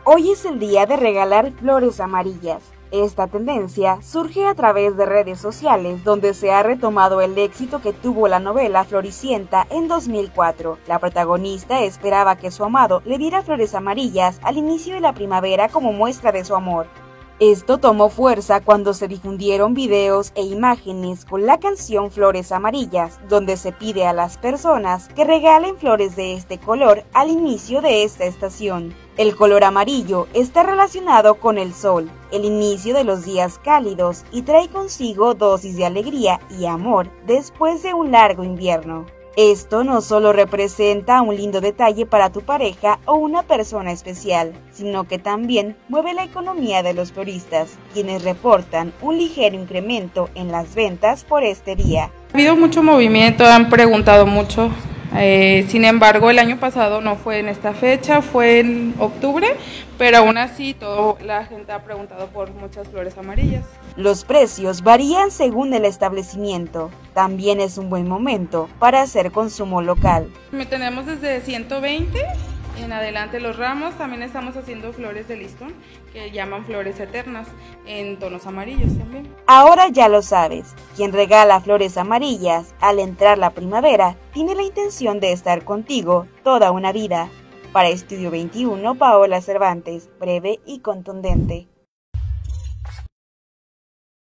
Hoy es el día de regalar flores amarillas. Esta tendencia surge a través de redes sociales, donde se ha retomado el éxito que tuvo la novela Floricienta en 2004. La protagonista esperaba que su amado le diera flores amarillas al inicio de la primavera como muestra de su amor. Esto tomó fuerza cuando se difundieron videos e imágenes con la canción Flores Amarillas, donde se pide a las personas que regalen flores de este color al inicio de esta estación. El color amarillo está relacionado con el sol, el inicio de los días cálidos, y trae consigo dosis de alegría y amor después de un largo invierno. Esto no solo representa un lindo detalle para tu pareja o una persona especial, sino que también mueve la economía de los floristas, quienes reportan un ligero incremento en las ventas por este día. Ha habido mucho movimiento, han preguntado mucho, sin embargo el año pasado no fue en esta fecha, fue en octubre, pero aún así la gente ha preguntado por muchas flores amarillas. Los precios varían según el establecimiento. También es un buen momento para hacer consumo local. Tenemos desde 120 en adelante los ramos. También estamos haciendo flores de listón, que llaman flores eternas, en tonos amarillos también. Ahora ya lo sabes, quien regala flores amarillas al entrar la primavera tiene la intención de estar contigo toda una vida. Para Estudio 21, Paola Cervantes, breve y contundente.